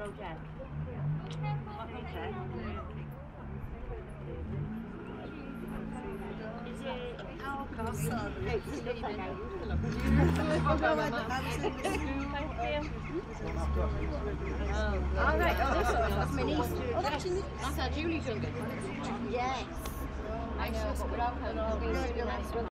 Jack. Is it our castle? It looks like I right, that's my niece. Oh, that's our Julie's younger. Yes. I know, but without her,